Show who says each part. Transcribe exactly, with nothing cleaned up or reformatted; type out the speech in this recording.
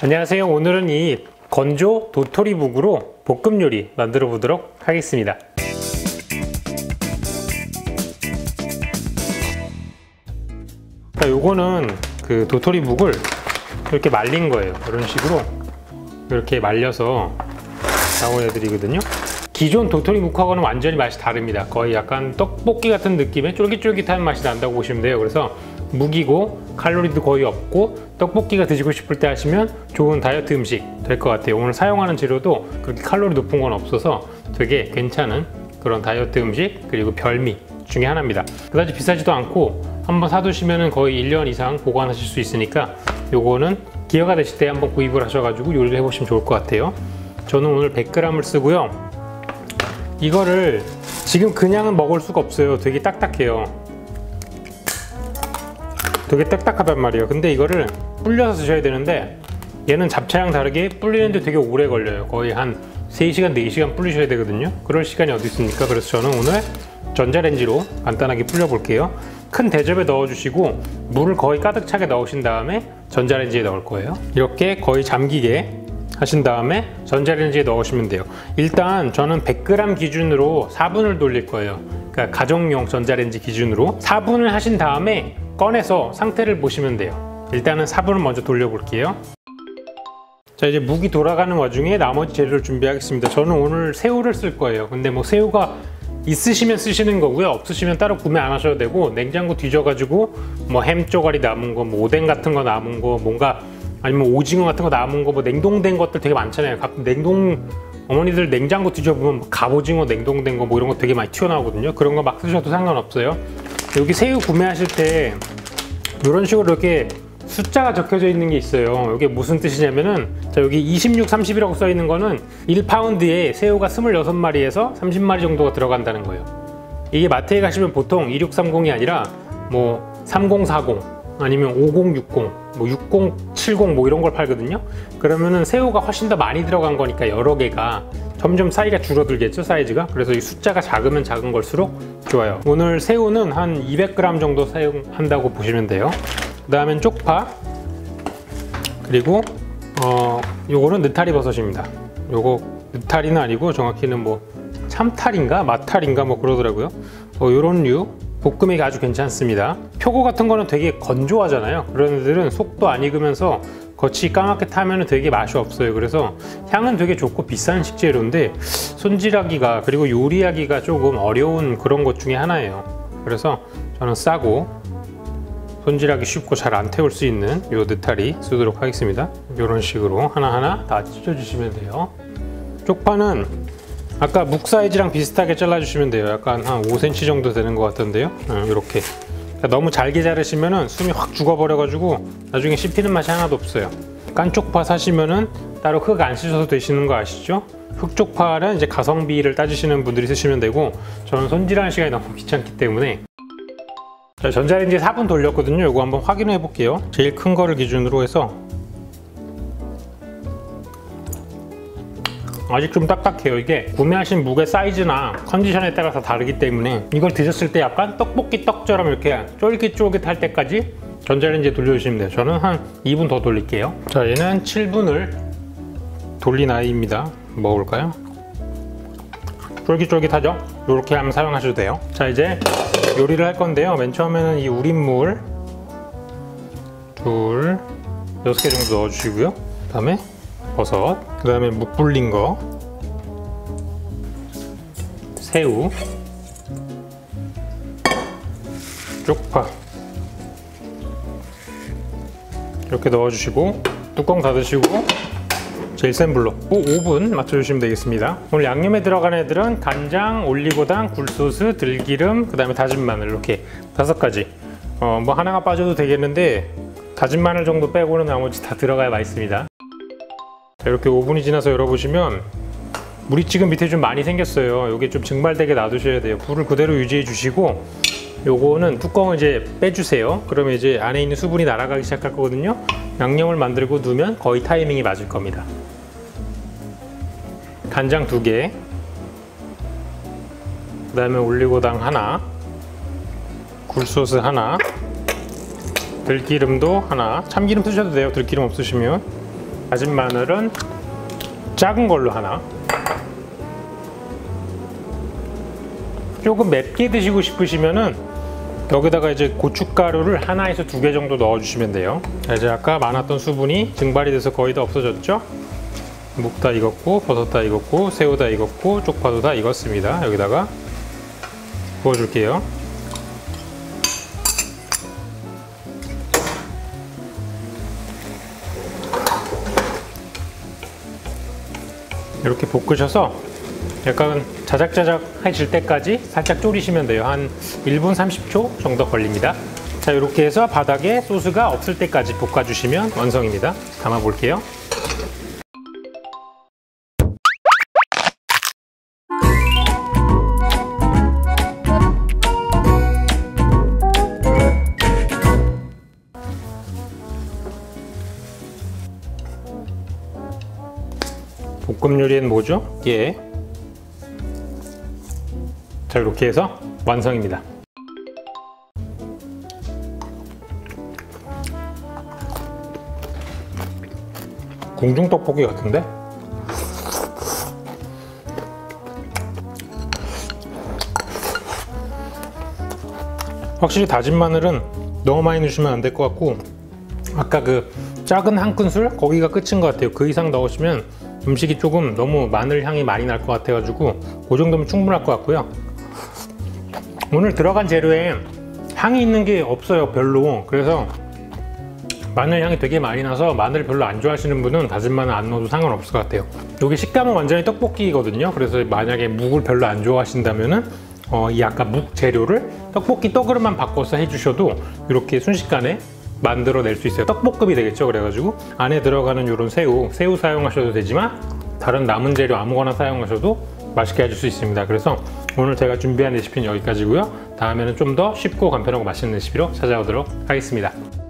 Speaker 1: 안녕하세요. 오늘은 이 건조 도토리묵으로 볶음 요리 만들어 보도록 하겠습니다. 자, 요거는 그 도토리묵을 이렇게 말린 거예요. 이런 식으로 이렇게 말려서 나온 애들이거든요. 기존 도토리묵하고는 완전히 맛이 다릅니다. 거의 약간 떡볶이 같은 느낌의 쫄깃쫄깃한 맛이 난다고 보시면 돼요. 그래서 묵이고 칼로리도 거의 없고 떡볶이가 드시고 싶을 때 하시면 좋은 다이어트 음식 될 것 같아요. 오늘 사용하는 재료도 그렇게 칼로리 높은 건 없어서 되게 괜찮은 그런 다이어트 음식, 그리고 별미 중에 하나입니다. 그다지 비싸지도 않고 한번 사두시면 거의 일 년 이상 보관하실 수 있으니까 요거는 기회가 되실 때 한번 구입을 하셔가지고 요리를 해보시면 좋을 것 같아요. 저는 오늘 백 그램을 쓰고요. 이거를 지금 그냥은 먹을 수가 없어요. 되게 딱딱해요. 되게 딱딱하단 말이에요. 근데 이거를 불려서 드셔야 되는데 얘는 잡채랑 다르게 불리는데 되게 오래 걸려요. 거의 한 세 시간, 네 시간 불리셔야 되거든요. 그럴 시간이 어디 있습니까? 그래서 저는 오늘 전자레인지로 간단하게 불려 볼게요. 큰 대접에 넣어 주시고 물을 거의 가득 차게 넣으신 다음에 전자레인지에 넣을 거예요. 이렇게 거의 잠기게 하신 다음에 전자레인지에 넣으시면 돼요. 일단 저는 백 그램 기준으로 사 분을 돌릴 거예요. 그러니까 가정용 전자레인지 기준으로 사 분을 하신 다음에 꺼내서 상태를 보시면 돼요. 일단은 사 분을 먼저 돌려 볼게요. 자, 이제 묵이 돌아가는 와중에 나머지 재료를 준비하겠습니다. 저는 오늘 새우를 쓸 거예요. 근데 뭐 새우가 있으시면 쓰시는 거고요. 없으시면 따로 구매 안 하셔도 되고, 냉장고 뒤져가지고 뭐 햄 쪼가리 남은 거, 뭐 오뎅 같은 거 남은 거, 뭔가 아니면 오징어 같은 거 남은 거, 뭐 냉동된 것들 되게 많잖아요. 가끔 냉동 어머니들 냉장고 뒤져보면 뭐 갑오징어 냉동된 거 뭐 이런 거 되게 많이 튀어나오거든요. 그런 거 막 쓰셔도 상관없어요. 여기 새우 구매하실 때 이런 식으로 이렇게 숫자가 적혀져 있는 게 있어요. 이게 무슨 뜻이냐면은, 자, 여기 이십육, 삼십이라고 써 있는 거는 일 파운드에 새우가 스물여섯 마리에서 삼십 마리 정도가 들어간다는 거예요. 이게 마트에 가시면 보통 이육삼공이 아니라 뭐 삼공사공 아니면 오공육공, 뭐 육공칠공 뭐 이런 걸 팔거든요. 그러면은 새우가 훨씬 더 많이 들어간 거니까 여러 개가 점점 사이가 줄어들겠죠, 사이즈가. 그래서 이 숫자가 작으면 작은 걸수록 좋아요. 오늘 새우는 한 이백 그램 정도 사용한다고 보시면 돼요. 그 다음엔 쪽파, 그리고 어 요거는 느타리 버섯입니다. 요거 느타리는 아니고 정확히는 뭐 참탈인가 마탈인가 뭐 그러더라고요. 어, 요런 류 볶음이 아주 괜찮습니다. 표고 같은 거는 되게 건조하잖아요. 그런 애들은 속도 안 익으면서 겉이 까맣게 타면 되게 맛이 없어요. 그래서 향은 되게 좋고 비싼 식재료인데 손질하기가, 그리고 요리하기가 조금 어려운 그런 것 중에 하나예요. 그래서 저는 싸고 손질하기 쉽고 잘 안 태울 수 있는 요 느타리 쓰도록 하겠습니다. 이런 식으로 하나하나 다 찢어주시면 돼요. 쪽파는 아까 묵 사이즈랑 비슷하게 잘라주시면 돼요. 약간 한 오 센티미터 정도 되는 것 같던데요. 이렇게 너무 잘게 자르시면은 숨이 확 죽어버려가지고 나중에 씹히는 맛이 하나도 없어요. 깐쪽파 사시면은 따로 흙 안 씻어서 되시는 거 아시죠? 흑쪽파는 이제 가성비를 따지시는 분들이 쓰시면 되고, 저는 손질하는 시간이 너무 귀찮기 때문에. 자, 전자레인지에 사 분 돌렸거든요. 이거 한번 확인해 볼게요. 제일 큰 거를 기준으로 해서 아직 좀 딱딱해요. 이게 구매하신 묵의 사이즈나 컨디션에 따라서 다르기 때문에 이걸 드셨을 때 약간 떡볶이 떡처럼 이렇게 쫄깃쫄깃할 때까지 전자레인지에 돌려주시면 돼요. 저는 한 이 분 더 돌릴게요. 자, 얘는 칠 분을 돌린 아이입니다. 먹어볼까요? 쫄깃쫄깃하죠? 이렇게 하면 사용하셔도 돼요. 자, 이제 요리를 할 건데요. 맨 처음에는 이 우린물 둘, 여섯 개 정도 넣어주시고요. 그 다음에 버섯, 그 다음에 묵 불린 거, 새우, 쪽파 이렇게 넣어주시고 뚜껑 닫으시고 제일 센 불로 오 분 맞춰주시면 되겠습니다. 오늘 양념에 들어간 애들은 간장, 올리고당, 굴소스, 들기름, 그 다음에 다진 마늘, 이렇게 다섯 가지. 어, 뭐 하나가 빠져도 되겠는데 다진 마늘 정도 빼고는 나머지 다 들어가야 맛있습니다. 자, 이렇게 오 분이 지나서 열어보시면 물이 지금 밑에 좀 많이 생겼어요. 이게 좀 증발되게 놔두셔야 돼요. 불을 그대로 유지해 주시고 요거는 뚜껑을 이제 빼주세요. 그러면 이제 안에 있는 수분이 날아가기 시작할 거거든요. 양념을 만들고 두면 거의 타이밍이 맞을 겁니다. 간장 두 개, 그 다음에 올리고당 하나, 굴소스 하나, 들기름도 하나, 참기름 쓰셔도 돼요. 들기름 없으시면. 다진 마늘은 작은 걸로 하나. 조금 맵게 드시고 싶으시면은 여기다가 이제 고춧가루를 하나에서 두 개 정도 넣어주시면 돼요. 이제 아까 많았던 수분이 증발이 돼서 거의 다 없어졌죠? 묵 다 익었고, 버섯 다 익었고, 새우 다 익었고, 쪽파도 다 익었습니다. 여기다가 부어줄게요. 이렇게 볶으셔서 약간 자작자작해질 때까지 살짝 졸이시면 돼요. 한 일 분 삼십 초 정도 걸립니다. 자, 이렇게 해서 바닥에 소스가 없을 때까지 볶아주시면 완성입니다. 담아 볼게요. 볶음 요리엔 뭐죠? 예. 자, 이렇게 해서 완성입니다. 궁중 떡볶이 같은데? 확실히 다진 마늘은 너무 많이 넣으시면 안 될 것 같고, 아까 그 작은 한 큰술? 거기가 끝인 것 같아요. 그 이상 넣으시면 음식이 조금 너무 마늘 향이 많이 날 것 같아가지고 그 정도면 충분할 것 같고요. 오늘 들어간 재료에 향이 있는 게 없어요, 별로. 그래서 마늘 향이 되게 많이 나서 마늘 별로 안 좋아하시는 분은 다진 마늘 안 넣어도 상관없을 것 같아요. 여기 식감은 완전히 떡볶이거든요. 그래서 만약에 묵을 별로 안 좋아하신다면은 어, 이 아까 묵 재료를 떡볶이 떡으로만 바꿔서 해주셔도 이렇게 순식간에 만들어낼 수 있어요. 떡볶음이 되겠죠. 그래가지고 안에 들어가는 이런 새우, 새우 사용하셔도 되지만 다른 남은 재료 아무거나 사용하셔도 맛있게 해줄 수 있습니다. 그래서 오늘 제가 준비한 레시피는 여기까지고요. 다음에는 좀 더 쉽고 간편하고 맛있는 레시피로 찾아오도록 하겠습니다.